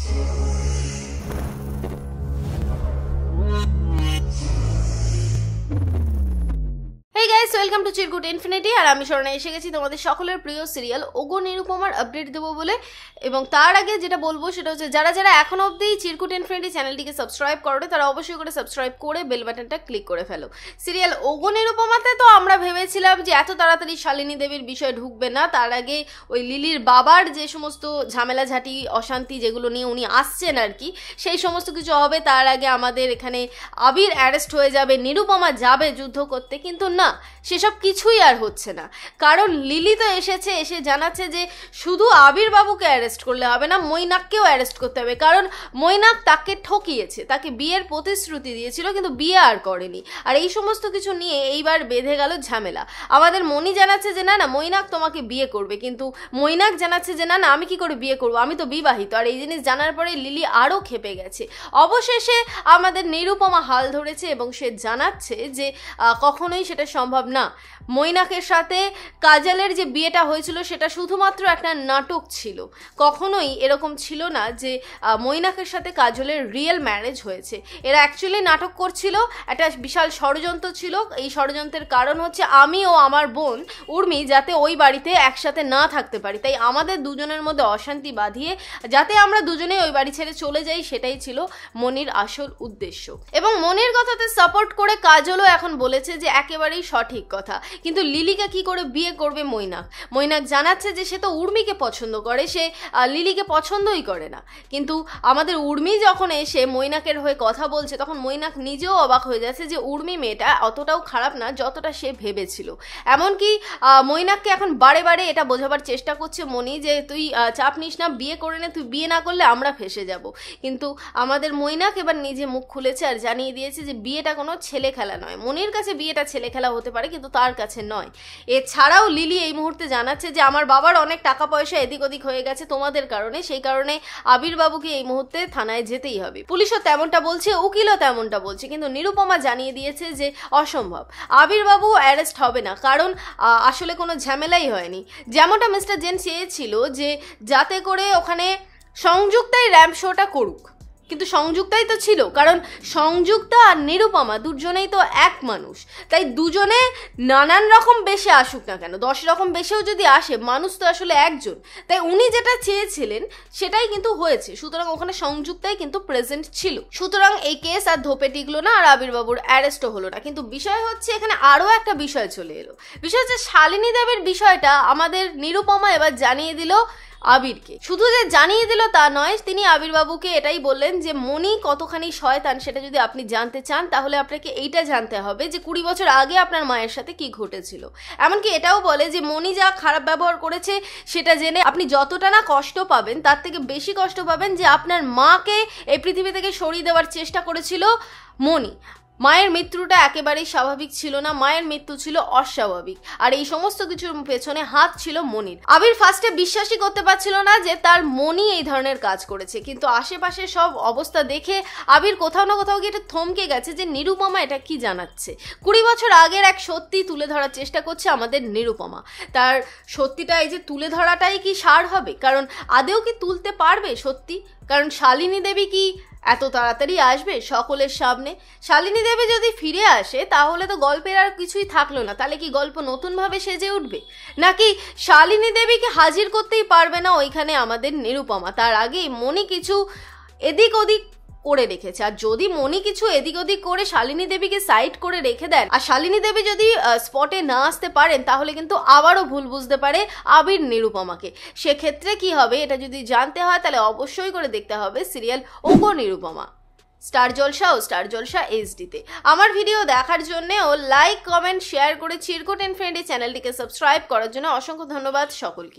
Hey guys, welcome to Chirkut Infinity আর আমি শরণে এসে গেছি তোমাদের সকলের প্রিয় সিরিয়াল ওগো নিরুপমার আপডেট দেবো বলে। এবং তার আগে যেটা বলবো সেটা হচ্ছে যারা যারা এখন অবধি চিরকুট ইনফিনিটি চ্যানেলটিকে সাবস্ক্রাইব করো তারা অবশ্যই করে সাবস্ক্রাইব করে বেল বাটনটা ক্লিক করে ফেলো। সিরিয়াল ওগো নিরুপমাতে তো আমরা ভেবেছিলাম যে এত তাড়াতাড়ি শালিনী দেবীর বিষয় ঢুকবে না, তার আগে ওই লিলির বাবার যে সমস্ত ঝামেলাঝাটি অশান্তি যেগুলো নিয়ে উনি আসছেন আর কি, সেই সমস্ত কিছু হবে। তার আগে আমাদের এখানে আবির অ্যারেস্ট হয়ে যাবে, নিরুপমা যাবে যুদ্ধ করতে, কিন্তু না, সেসব কিছুই আর হচ্ছে না। কারণ লিলি তো এসে জানাচ্ছে যে শুধু আবির বাবুকে অ্যারেস্ট করলে হবে না, মৈনাককেও অ্যারেস্ট করতে হবে। কারণ মৈনাক তাকে ঠকিয়েছে, তাকে বিয়ের প্রতিশ্রুতি দিয়েছিল কিন্তু বিয়ে আর করেনি। আর এই সমস্ত কিছু নিয়ে এইবার বেঁধে গেল ঝামেলা। আমাদের মনি জানাচ্ছে যে না না মৈনাক তোমাকে বিয়ে করবে, কিন্তু মৈনাক জানাচ্ছে যে না না আমি কি করে বিয়ে করবো, আমি তো বিবাহিত। আর এই জিনিস জানার পরে লিলি আরও খেপে গেছে। অবশেষে আমাদের নিরুপমা হাল ধরেছে এবং সে জানাচ্ছে যে কখনোই সেটা সম্ভব না। মৈনাকের সাথে কাজলের যে বিয়েটা হয়েছিল সেটা শুধুমাত্র একটা নাটক ছিল, কখনোই এরকম ছিল না যে মৈনাকের সাথে কাজলের রিয়েল ম্যারেজ হয়েছে। এরা অ্যাকচুয়ালি নাটক করছিল, একটা বিশাল ষড়যন্ত্র ছিল। এই ষড়যন্ত্রের কারণ হচ্ছে আমি ও আমার বোন উর্মি যাতে ওই বাড়িতে একসাথে না থাকতে পারি, তাই আমাদের দুজনের মধ্যে অশান্তি বাঁধিয়ে যাতে আমরা দুজনেই ওই বাড়ি ছেড়ে চলে যাই, সেটাই ছিল মনির আসল উদ্দেশ্য। এবং মনির কথাতে সাপোর্ট করে কাজলও এখন বলেছে যে একেবারেই সঠিক কথা। কিন্তু লিলিকে কি করে বিয়ে করবে মৈনাক? মৈনাক জানাচ্ছে যে সে তো উর্মিকে পছন্দ করে, সে লিলিকে পছন্দই করে না। কিন্তু আমাদের উর্মি যখন এসে মৈনাকের হয়ে কথা বলছে তখন মৈনাক নিজেও অবাক হয়ে যাচ্ছে যে উর্মি মেয়েটা অতটাও খারাপ না যতটা সে ভেবেছিল। এমনকি মৈনাককে এখন বারে বারে এটা বোঝাবার চেষ্টা করছে মনি যে তুই চাপ নিস না, বিয়ে করে নে, তুই বিয়ে না করলে আমরা ফেসে যাব। কিন্তু আমাদের মৈনাক এবার নিজে মুখ খুলেছে আর জানিয়ে দিয়েছে যে বিয়েটা কোনো ছেলে খেলা নয়। মনির কাছে বিয়েটা ছেলে খেলা হতে পারে কিন্তু তার কাছে নয়। এছাড়াও লিলি এই মুহূর্তে জানাচ্ছে যে আমার বাবার অনেক টাকা পয়সা এদিক ওদিক হয়ে গেছে তোমাদের কারণে, সেই কারণে আবির বাবুকে এই মুহূর্তে থানায় যেতেই হবে। পুলিশও তেমনটা বলছে, উকিলও তেমনটা বলছে, কিন্তু নিরুপমা জানিয়ে দিয়েছে যে অসম্ভব, আবির বাবু অ্যারেস্ট হবে না। কারণ আসলে কোনো ঝামেলাই হয়নি। যেমনটা মিস্টার জেন চেয়েছিল যে যাতে করে ওখানে সংযুক্তাই র্যাম্প শোটা করুক, কিন্তু সংযুক্তাই তো ছিল। কারণ সংযুক্তা আর নিরুপমা দুজনেই তো এক মানুষ, তাই দুজনে নানান রকম বেশে আসুক না কেন, 10 রকম বেশেও যদি আসে, মানুষ তো আসলে একজন। তাই উনি যেটা চেয়েছিলেন সেটাই কিন্তু হয়েছে, সুতরাং ওখানে সংযুক্তাই কিন্তু প্রেজেন্ট ছিল। সুতরাং এই কেস আর ধোপে টিকলো না আর আবির বাবুর অ্যারেস্টও হলো না। কিন্তু বিষয় হচ্ছে এখানে আরও একটা বিষয় চলে এলো। বিষয় হচ্ছে শালিনী দেবীর বিষয়টা আমাদের নিরুপমা এবার জানিয়ে দিল আবিরকে। শুধু যে জানিয়ে দিল তা নয়, তিনি আবির বাবুকে এটাই বললেন যে মনি কতখানি শয়তান সেটা যদি আপনি জানতে চান তাহলে আপনাকে এইটা জানতে হবে যে 20 বছর আগে আপনার মায়ের সাথে কি ঘটেছিল। এমনকি এটাও বলে যে মনি যা খারাপ ব্যবহার করেছে সেটা জেনে আপনি যতটা না কষ্ট পাবেন তার থেকে বেশি কষ্ট পাবেন যে আপনার মাকে এই পৃথিবী থেকে সরিয়ে দেওয়ার চেষ্টা করেছিল মনি। মায়ের মৃত্যুটা একেবারেই স্বাভাবিক ছিল না, মায়ের মৃত্যু ছিল অস্বাভাবিক। আর এই সমস্ত কিছুর পেছনে হাত ছিল মনির। আবির ফার্স্টে বিশ্বাসই করতে পারছিল না যে তার মনি এই ধরনের কাজ করেছে, কিন্তু আশেপাশে সব অবস্থা দেখে আবির কোথাও না কোথাও গিয়ে এটা থমকে গেছে যে নিরুপমা এটা কি জানাচ্ছে। 20 বছর আগের এক সত্যি তুলে ধরার চেষ্টা করছে আমাদের নিরুপমা। তার সত্যিটা এই যে তুলে ধরাটাই কি সার হবে? কারণ আদেও কি তুলতে পারবে সত্যি? কারণ শালিনী দেবী কি এত তাড়াতাড়ি আসবে সকলের সামনে? শালিনী দেবী যদি ফিরে আসে তাহলে তো গল্পের আর কিছুই থাকলো না। তাহলে কি গল্প নতুনভাবে সেজে উঠবে? নাকি শালিনী দেবীকে হাজির করতেই পারবে না ওইখানে আমাদের নিরুপমা? তার আগেই মনি কিছু এদিক ওদিক করে রেখেছে। আর যদি মনি কিছু এদিক ওদিক করে শালিনী দেবীকে সাইড করে রেখে দেন আর শালিনী দেবী যদি স্পটে না আসতে পারেন তাহলে কিন্তু আবারও ভুল বুঝতে পারে আবির নিরুপমাকে। সেক্ষেত্রে কি হবে এটা যদি জানতে হয় তাহলে অবশ্যই করে দেখতে হবে সিরিয়াল ওগো নিরুপমা স্টার জলসা ও স্টার জলসা এইচডিতে। আমার ভিডিও দেখার জন্য ও লাইক কমেন্ট শেয়ার করে চিরকুট ইনফিনিটি চ্যানেলটিকে সাবস্ক্রাইব করার জন্য অসংখ্য ধন্যবাদ সকলকে।